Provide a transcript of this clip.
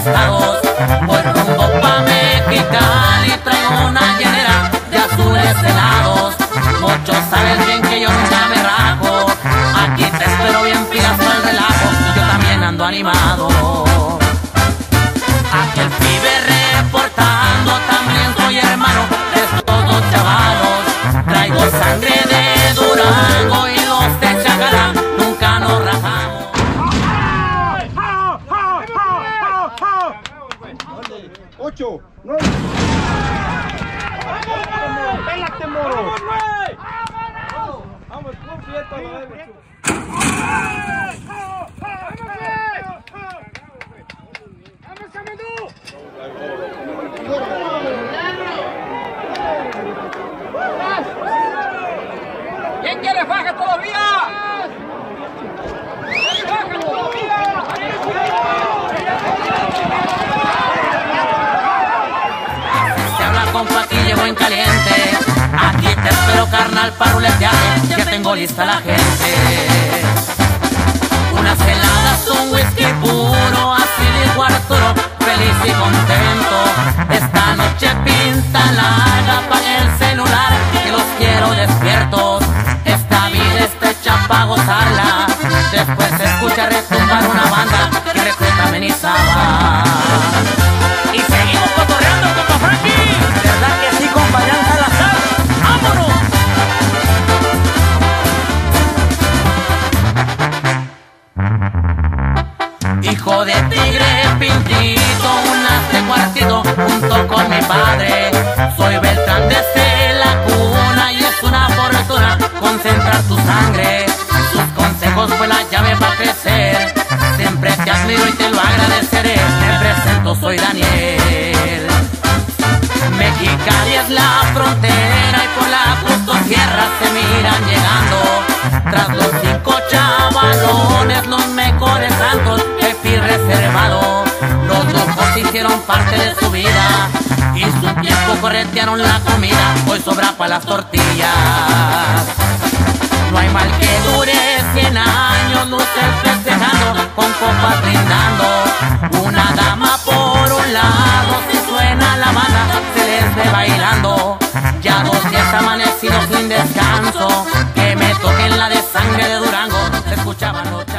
estados. Voy rumbo pa' Mexicali, traigo una llenera de azules helados. Muchos saben bien que yo nunca me rajo, aquí te espero bien pilas para el relajo, yo también ando animado. Aquel pibe reportando, también soy hermano de estos dos chavalos. Traigo sangre de Durango y los de Chacalá nunca nos rajamos. 8, 9. ¡Pélate, moro! ¡Vamos, completo! ¿Quién quiere faja todavía? ¡Faja todavía! Se habla compa, aquí llego en caliente. Aquí te espero, carnal, para ruletearme. Ya tengo lista la gente. Unas heladas, un whisky puro, así dijo Arturo, feliz y contento. Esta noche pinta larga, apague el celular, que los quiero despiertos. Esta vida está hecha pa' gozarla. Después se escucha retumbar una banda que recluta amenizaba. Y seguimos cotorreando, compa Frankie. ¿Verdad que sí, compa Jan Salazar? ¡Vámonos! Hijo de tigre pintito, un hace cuartito junto con mi padre. Soy Beltrán desde la cuna y es una fortuna concentrar tu sangre. Sus consejos fue la llave para crecer. Siempre te admiro y te lo agradeceré. Me presento, soy Daniel. Mexicali es la frontera y por la justo sierra se miran llegando. Tras los 5 chavalones, los mejores santos, jefe reservado. Los locos hicieron parte de su vida y su tiempo corretearon la comida. Hoy sobra para las tortillas. No hay mal que dure 100 años, luces festejando, con copas brindando. Una dama por un lado, si suena la banda, se les ve bailando. Ya 2 días amanecidos sin descanso, que me toquen la de sangre de Durango, se escuchaban los